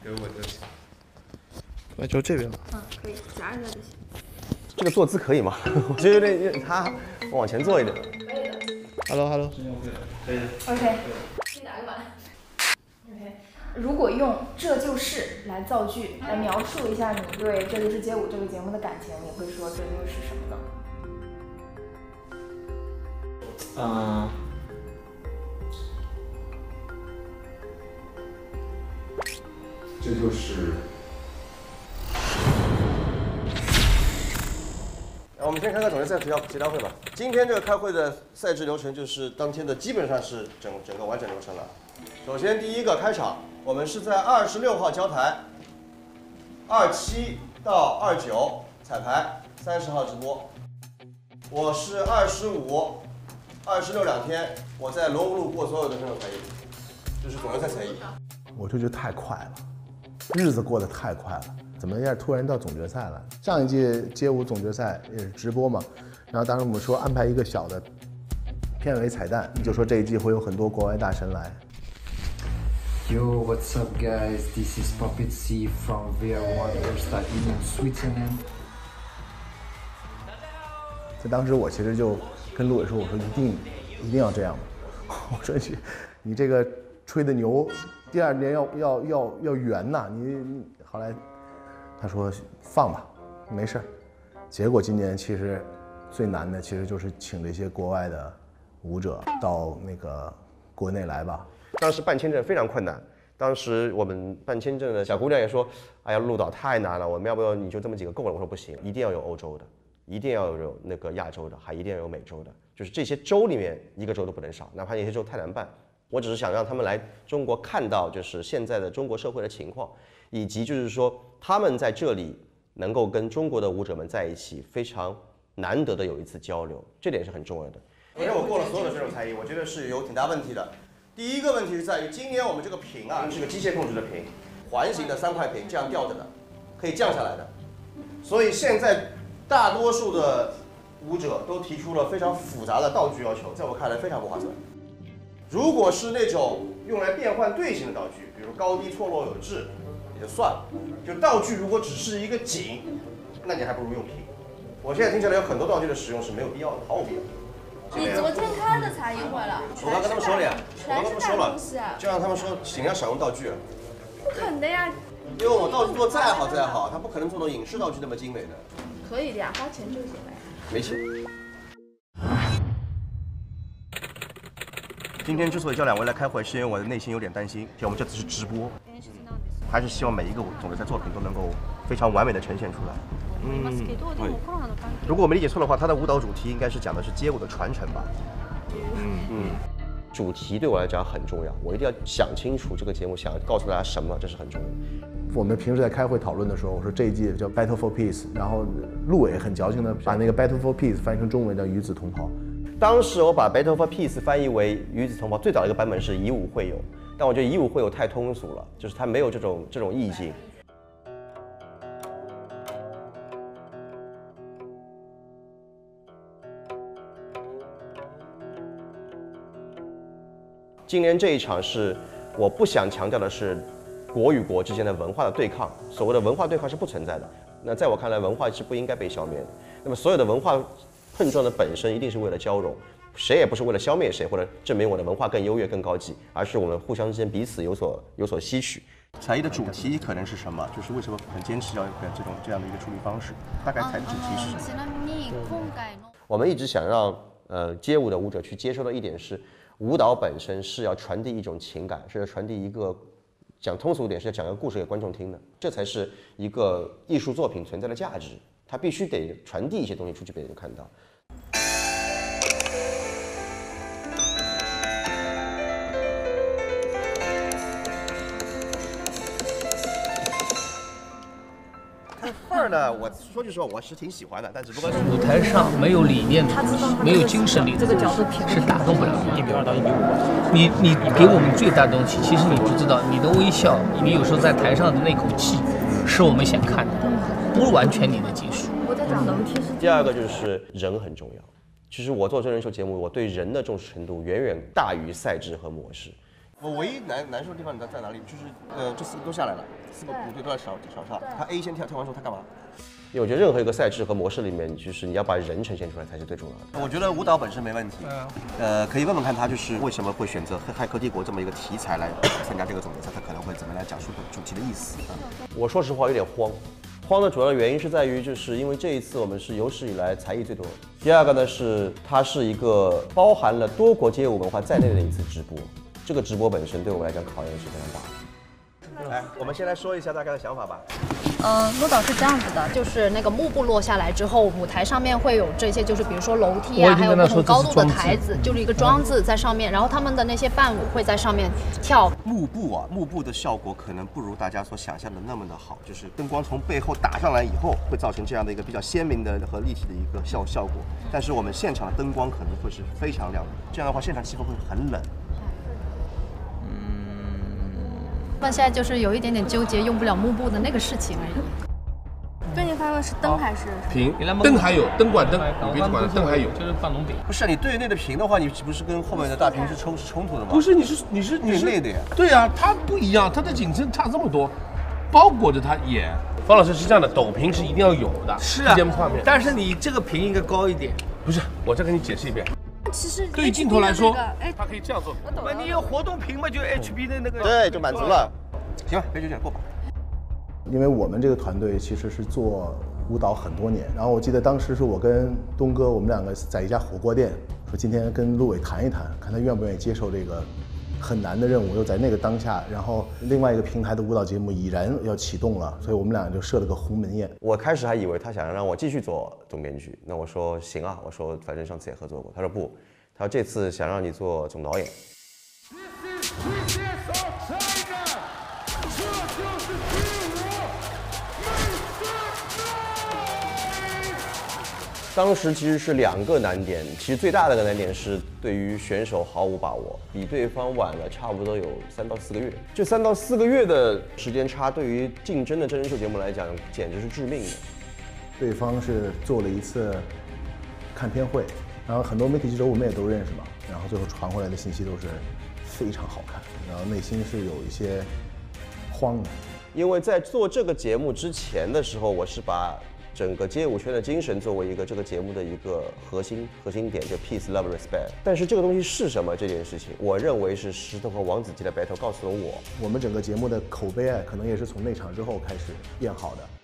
给我就行。 那就这边吧。 可以夹一下就行。 这个坐姿可以吗？我觉得有点他往前坐一点。 Hello。 可以。 OK。你打个板。OK。如果用这就是来造句，来描述一下你对《这就是街舞》这个节目的感情，你会说这就是什么呢？ 这就是我们先看看总决赛协调会吧。今天这个开会的赛制流程就是当天的基本上是整个完整流程了。首先第一个开场，我们是在26号交台，27到29彩排，30号直播。我是25、26两天，我在龙湖路过所有的选手才艺，这是总决赛才艺。 我就觉得太快了，日子过得太快了，怎么突然到总决赛了？上一届街舞总决赛也是直播嘛，然后当时我们说安排一个小的片尾彩蛋，就说这一季会有很多国外大神来。 Yo, what's up, guys? This is Puppet C from VR1 Airstyle in Switzerland. 在当时我其实就跟陆伟说，我说一定要这样，我说你这个吹的牛，第2年要圆呐，你后来他说放吧，没事儿。结果今年其实最难的其实就是请这些国外的舞者到那个国内来吧。 当时办签证非常困难，当时我们办签证的小姑娘也说：“哎呀，鹿岛太难了，我们要不要你就这么几个够了？”我说不行，一定要有欧洲的，一定要有那个亚洲的，还一定要有美洲的，就是这些州里面一个州都不能少，哪怕有些州太难办。我只是想让他们来中国看到，就是现在的中国社会的情况，以及就是说他们在这里能够跟中国的舞者们在一起，非常难得的有一次交流，这点是很重要的。首先我过了所有的选手才艺，我觉得是有挺大问题的。第一个问题是在于，今年我们这个屏啊是个机械控制的屏，环形的3块屏，这样吊着的，可以降下来的。所以现在大多数的舞者都提出了非常复杂的道具要求，在我看来非常不划算。如果是那种用来变换队形的道具，比如高低错落有致，也就算了。就道具如果只是一个景，那你还不如用屏。我现在听起来有很多道具的使用是没有必要的，毫无必要。 你昨天开的才艺会了， 我刚跟他们说了呀，我刚跟他们说了， 啊， 就让他们说尽量少用道具。 不肯的呀。 因为我道具做再好，他不可能做到影视道具那么精美的。 可以的呀，花钱就行了呀。 没钱。今天之所以叫2位来开会，是因为我的内心有点担心，我们这次是直播，还是希望每一个总决赛作品都能够非常完美的呈现出来。对。如果我没理解错的话，他的舞蹈主题应该是讲的是街舞的传承吧。主题对我来讲很重要，我一定要想清楚这个节目想要告诉大家什么，这是很重要的。 我们平时在开会讨论的时候，我说这一季叫 Battle for Peace， 然后陆伟很矫情的把那个 Battle for Peace 翻译成中文叫与子同袍。 当时我把 Battle for Peace 翻译为与子同袍，最早的一个版本是以武会友，但我觉得以武会友太通俗了，就是它没有这种意境。今年这一场是我不想强调的是国与国之间的文化的对抗，所谓的文化对抗是不存在的。那在我看来，文化是不应该被消灭的。那么所有的文化碰撞的本身一定是为了交融，谁也不是为了消灭谁或者证明我的文化更优越更高级，而是我们互相之间彼此有所吸取。才艺的主题可能是什么？就是为什么很坚持要有这样的一个处理方式？大概才艺主题是什么？我们一直想让街舞的舞者去接受的一点是，舞蹈本身是要传递一种情感，是要传递一个讲通俗点是要讲一个故事给观众听的，这才是一个艺术作品存在的价值。它必须得传递一些东西出去被人看到。看范儿呢，我说句实话，我是挺喜欢的，但只不过舞台上没有理念的东西，没有精神力的东西，是打动不了你。1:2到1:5。你给我们最大的东西，其实你不知道，你的微笑，你有时候在台上的那口气，是我们想看的，不完全你的技术。 第二个就是人很重要。其实我做真人秀节目，我对人的重视程度远远大于赛制和模式。 我唯一难受的地方你知道在哪里？就是这4个都下来了，4个部队都在少上。他 A 先跳完之后他干嘛？因为我觉得任何一个赛制和模式里面，就是你要把人呈现出来才是最重要的。我觉得舞蹈本身没问题，可以问问看他就是为什么会选择《骇客帝国》这么一个题材来参加这个总决赛，他可能会怎么来讲述主题的意思。我说实话有点慌的主要原因是在于，就是因为这一次我们是有史以来才艺最多。第二个呢是它是一个包含了多国街舞文化在内的一次直播，这个直播本身对我们来讲考验是非常大的。来，我们先来说一下大概的想法吧。 舞蹈是这样子的，就是那个幕布落下来之后，舞台上面会有这些，就是比如说楼梯啊，还有不同高度的台子，就是一个装置在上面，然后他们的那些伴舞会在上面跳。幕布的效果可能不如大家所想象的那么的好，就是灯光从背后打上来以后，会造成这样的一个比较鲜明的和立体的一个效果。但是我们现场的灯光可能会是非常亮的，这样的话现场气氛会很冷。 现在就是有一点点纠结用不了幕布的那个事情而已。 最近发的是灯还是屏？灯还有，灯管灯，你别管了，灯还有。 就是放龙饼。 不是你对内的屏的话，你不是跟后面的大屏是冲突的吗？ 不是，你是内的呀。 对呀，它不一样，它的景深差这么多，包裹着它演。方老师是这样的，抖屏是一定要有的， 是啊， 画面。 但是你这个屏应该高一点。 不是，我再给你解释一遍。 其实对于镜头来说，它可以这样做。 你有活动屏嘛，就 HB 的那个。 对，就满足了。行吧，别纠结，过吧。 因为我们这个团队其实是做舞蹈很多年，然后我记得当时是我跟东哥，我们2个在一家火锅店，说今天跟陆伟谈一谈，看他愿不愿意接受这个很难的任务。又在那个当下，然后另外一个平台的舞蹈节目已然要启动了，所以我们俩就设了个鸿门宴。 我开始还以为他想让我继续做总编剧，那我说行啊，我说反正上次也合作过。他说不，他说这次想让你做总导演。当时其实是2个难点，其实最大的难点是对于选手毫无把握，比对方晚了差不多有3到4个月。这3到4个月的时间差，对于竞争的真人秀节目来讲，简直是致命的。 对方是做了一次看片会，然后很多媒体记者我们也都认识嘛，然后最后传回来的信息都是非常好看，然后内心是有一些慌的。 因为在做这个节目之前的时候，我是把整个街舞圈的精神作为一个这个节目的一个核心点，就 peace, love, respect。但是这个东西是什么？这件事情，我认为是石头和王子基的 battle 告诉了我， 我们整个节目的口碑可能也是从那场之后开始变好的。